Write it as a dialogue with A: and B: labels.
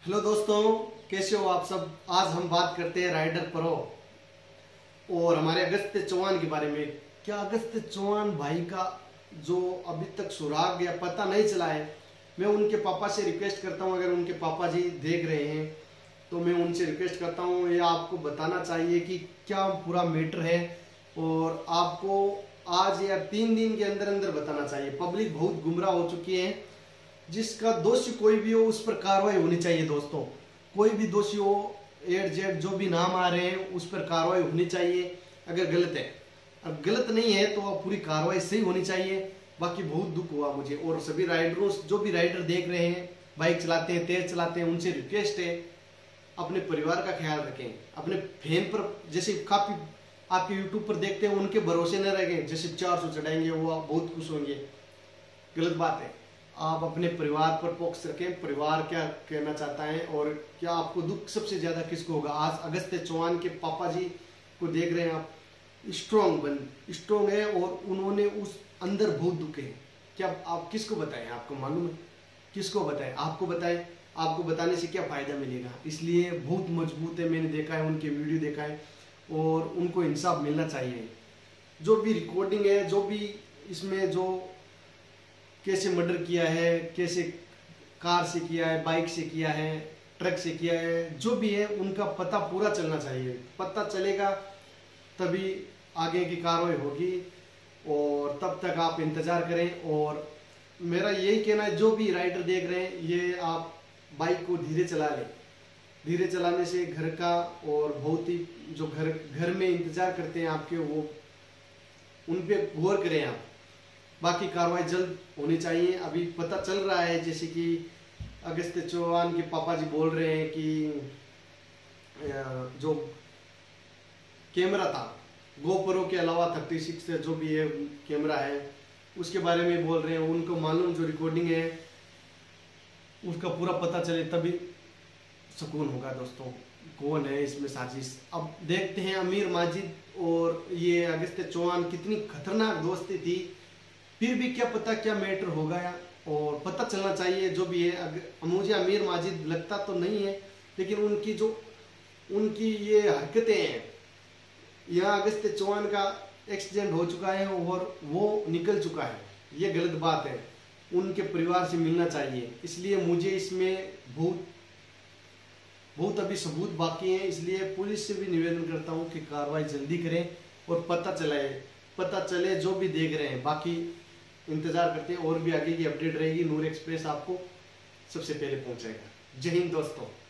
A: Hello दोस्तों, कैसे हो आप सब। आज हम बात करते हैं राइडर प्रो और हमारे अगस्त चौहान के बारे में। क्या अगस्त चौहान भाई का जो अभी तक सुराग या पता नहीं चला है, मैं उनके पापा से रिक्वेस्ट करता हूं, अगर उनके पापा जी देख रहे हैं तो मैं उनसे रिक्वेस्ट करता हूं, ये आपको बताना चाहिए कि क्या पूरा मैटर है और आपको आज या 3 दिन के अंदर अंदर बताना चाहिए। पब्लिक बहुत गुमराह हो चुकी है। जिसका दोषी कोई भी हो उस पर कार्रवाई होनी चाहिए दोस्तों। कोई भी दोषी हो, एड जेड जो भी नाम आ रहे हैं उस पर कार्रवाई होनी चाहिए। अगर गलत है, अब गलत नहीं है तो पूरी कार्रवाई सही होनी चाहिए। बाकी बहुत दुख हुआ मुझे और सभी राइडरों, जो भी राइडर देख रहे हैं, बाइक चलाते हैं, तेज चलाते हैं, उनसे रिक्वेस्ट है अपने परिवार का ख्याल रखें। अपने फैन पर जैसे काफी आपके यूट्यूब पर देखते हैं, उनके भरोसे न रहें। जैसे 400 चढ़ाएंगे वो आप बहुत खुश होंगे, गलत बात है। आप अपने परिवार पर फोकस रखें, परिवार क्या कहना चाहता है और क्या आपको दुख सबसे ज्यादा किसको होगा। आज अगस्त चौहान के पापा जी को देख रहे हैं आप, स्ट्रॉन्ग है और उन्होंने उस अंदर बहुत दुख है। क्या आप किसको बताएं, आपको मालूम है किसको बताएं, आपको बताएं, आपको बताने से क्या फायदा मिलेगा। इसलिए बहुत मजबूत है, मैंने देखा है, उनके वीडियो देखा है और उनको इंसाफ मिलना चाहिए। जो भी रिकॉर्डिंग है, जो भी इसमें जो कैसे मर्डर किया है, कैसे कार से किया है, बाइक से किया है, ट्रक से किया है, जो भी है उनका पता पूरा चलना चाहिए। पता चलेगा तभी आगे की कार्रवाई होगी और तब तक आप इंतजार करें। और मेरा यही कहना है, जो भी राइडर देख रहे हैं, ये आप बाइक को धीरे चला लें। धीरे चलाने से घर का और बहुत ही जो घर में इंतजार करते हैं आपके, वो उन पे गौर करें आप। बाकी कार्रवाई जल्द होनी चाहिए। अभी पता चल रहा है जैसे कि अगस्त चौहान के पापा जी बोल रहे हैं कि जो कैमरा था, गोप्रो के अलावा 36 जो भी है कैमरा है, उसके बारे में बोल रहे हैं। उनको मालूम जो रिकॉर्डिंग है उसका पूरा पता चले तभी सुकून होगा दोस्तों, कौन है इसमें साजिश। अब देखते हैं अमीर माजिद और ये अगस्त चौहान कितनी खतरनाक दोस्ती थी। फिर भी क्या पता क्या मैटर होगा और पता चलना चाहिए जो भी है। मुझे अमीर माजिद लगता तो नहीं है, लेकिन उनकी ये हरकतें हैं। यहाँ अगस्त चौहान का एक्सीडेंट हो चुका है और वो निकल चुका है, ये गलत बात है। उनके परिवार से मिलना चाहिए। इसलिए मुझे इसमें बहुत अभी सबूत बाकी हैं। इसलिए पुलिस से भी निवेदन करता हूँ कि कार्रवाई जल्दी करें और पता चले जो भी देख रहे हैं। बाकी इंतजार करते हैं और भी आगे की अपडेट रहेगी। नूर एक्सप्रेस आपको सबसे पहले पहुंचाएगा। जय हिंद दोस्तों।